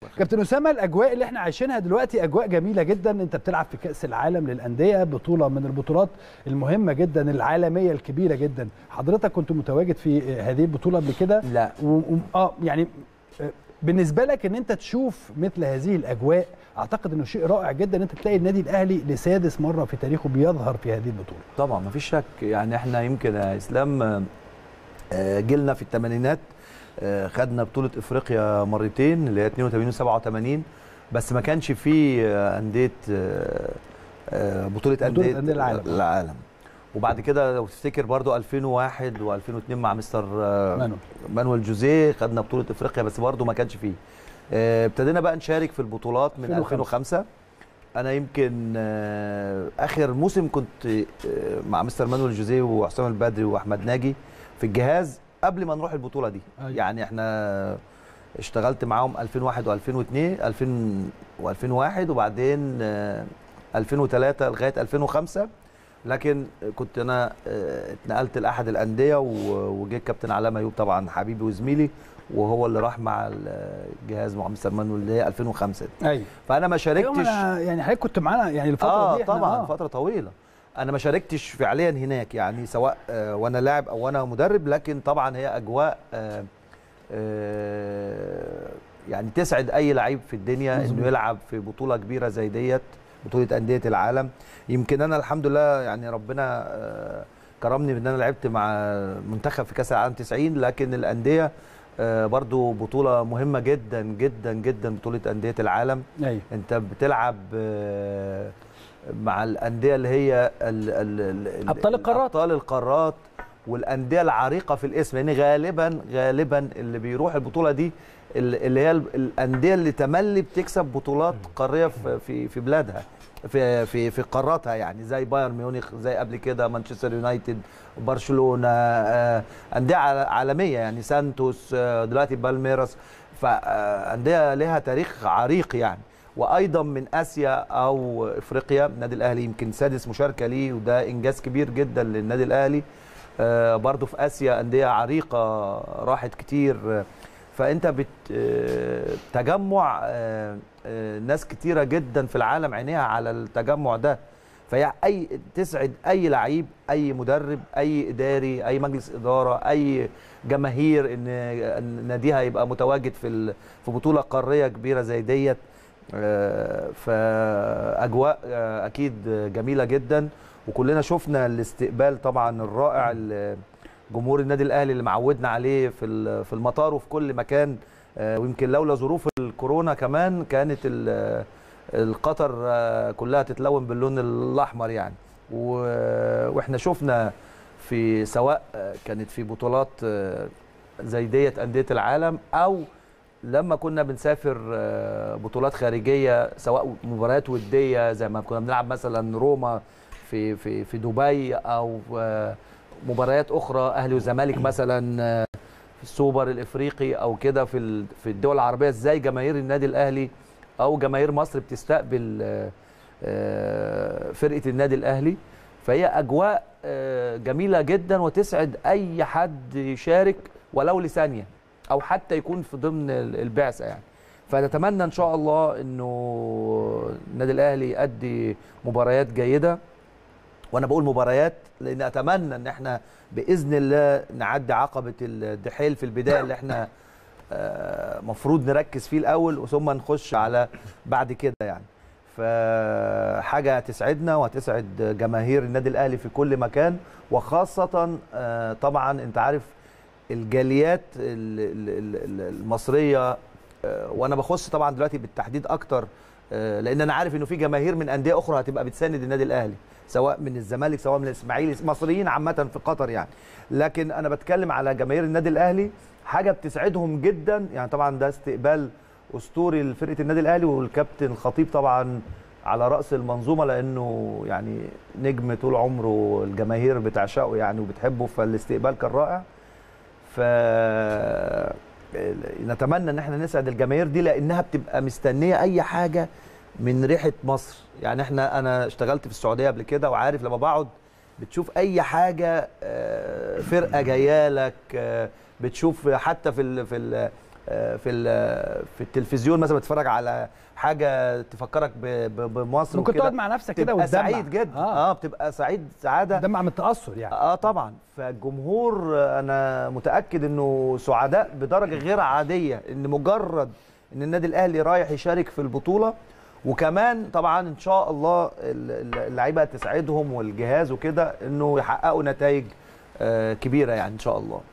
كابتن اسامه، الاجواء اللي احنا عايشينها دلوقتي اجواء جميله جدا. انت بتلعب في كاس العالم للانديه، بطوله من البطولات المهمه جدا العالميه الكبيره جدا. حضرتك كنت متواجد في هذه البطوله قبل كده؟ لا. يعني بالنسبه لك ان انت تشوف مثل هذه الاجواء، اعتقد انه شيء رائع جدا ان انت تلاقي النادي الاهلي لسادس مره في تاريخه بيظهر في هذه البطوله. طبعا مفيش شك، يعني احنا يمكن يا اسلام جيلنا في الثمانينات خدنا بطوله افريقيا مرتين اللي هي 82 و87، بس ما كانش فيه انديه بطوله انديه العالم. وبعد كده لو تفتكر برضو 2001 و2002 مع مستر مانويل جوزيه خدنا بطوله افريقيا، بس برضو ما كانش فيه. ابتدينا بقى نشارك في البطولات من 2005. انا يمكن اخر موسم كنت مع مستر مانويل جوزيه وحسام البدري واحمد ناجي في الجهاز قبل ما نروح البطوله دي. يعني احنا اشتغلت معاهم 2001 و2002 و2001 وبعدين 2003 لغايه 2005. لكن كنت انا اتنقلت لاحد الانديه وجه الكابتن علاء ايوب طبعا حبيبي وزميلي، وهو اللي راح مع الجهاز مع مستر مانويل اللي هي 2005 دي. ايوه. فانا ما شاركتش. يعني حضرتك كنت معانا يعني الفتره دي؟ طبعا فتره طويله. انا ما شاركتش فعليا هناك، يعني سواء وانا لاعب او وانا مدرب، لكن طبعا هي اجواء يعني تسعد اي لعيب في الدنيا انه يلعب في بطوله كبيره زي ديت، بطوله انديه العالم. يمكن انا الحمد لله يعني ربنا كرمني بان انا لعبت مع منتخب في كاس العالم 90، لكن الانديه برضو بطوله مهمه جدا جدا جدا، بطوله انديه العالم. أيوة. انت بتلعب مع الانديه اللي هي ابطال القارات والانديه العريقه في الاسم، لان غالبا اللي بيروح البطوله دي اللي هي الانديه اللي تملي بتكسب بطولات قاريه في بلادها، في قاراتها، يعني زي بايرن ميونخ، زي قبل كده مانشستر يونايتد، برشلونه، انديه عالميه يعني سانتوس، دلوقتي بالميراس، فانديه لها تاريخ عريق يعني. وايضا من اسيا او افريقيا النادي الاهلي يمكن سادس مشاركه ليه، وده انجاز كبير جدا للنادي الاهلي. برضو في اسيا انديه عريقه راحت كتير. فانت تجمع ناس كتيره جدا في العالم عينيها على التجمع ده، فهي تسعد اي لعيب، اي مدرب، اي اداري، اي مجلس اداره، اي جماهير ان ناديها يبقى متواجد في بطوله قاريه كبيره زي ديت. فاجواء اكيد جميله جدا، وكلنا شفنا الاستقبال طبعا الرائع جمهور النادي الاهلي اللي معودنا عليه في المطار وفي كل مكان. ويمكن لولا ظروف الكورونا كمان كانت القطر كلها تتلون باللون الاحمر يعني. واحنا شفنا في سواء كانت في بطولات زي ديت انديه العالم، او لما كنا بنسافر بطولات خارجيه، سواء مباريات وديه زي ما كنا بنلعب مثلا روما في دبي، او مباريات اخرى اهلي وزمالك مثلا في السوبر الافريقي او كده في الدول العربيه، ازاي جماهير النادي الاهلي او جماهير مصر بتستقبل فرقه النادي الاهلي. فهي اجواء جميله جدا وتسعد اي حد يشارك ولو لثانيه، او حتى يكون في ضمن البعثه يعني. فنتمنى ان شاء الله انه النادي الاهلي يؤدي مباريات جيده، وانا بقول مباريات لان اتمنى ان احنا باذن الله نعدي عقبه الدحيل في البدايه اللي احنا مفروض نركز فيه الاول، ثم نخش على بعد كده يعني. فحاجه تسعدنا وتسعد جماهير النادي الاهلي في كل مكان، وخاصه طبعا انت عارف الجاليات المصريه، وانا بخص طبعا دلوقتي بالتحديد اكتر لان انا عارف انه في جماهير من انديه اخرى هتبقى بتساند النادي الاهلي، سواء من الزمالك سواء من الاسماعيلي، مصريين عامه في قطر يعني. لكن انا بتكلم على جماهير النادي الاهلي، حاجه بتسعدهم جدا يعني. طبعا ده استقبال اسطوري لفرقه النادي الاهلي، والكابتن الخطيب طبعا على راس المنظومه، لانه يعني نجم طول عمره الجماهير بتعشقه يعني وبتحبه، فالاستقبال كان رائع. ف نتمنى ان احنا نسعد الجماهير دي، لانها بتبقى مستنيه اي حاجه من ريحه مصر يعني. انا اشتغلت في السعوديه قبل كده، وعارف لما بقعد بتشوف اي حاجه فرقه جايه لك، بتشوف حتى في التلفزيون مثلا بتتفرج على حاجه تفكرك بمصر، ممكن تقعد مع نفسك كده وتدمع، وتدمع سعيد جدا. بتبقى سعيد سعاده، تدمع من التاثر يعني. طبعا. فالجمهور انا متاكد انه سعداء بدرجه غير عاديه، ان مجرد ان النادي الاهلي رايح يشارك في البطوله. وكمان طبعا ان شاء الله اللعيبه تسعدهم والجهاز وكده انه يحققوا نتائج كبيره يعني ان شاء الله.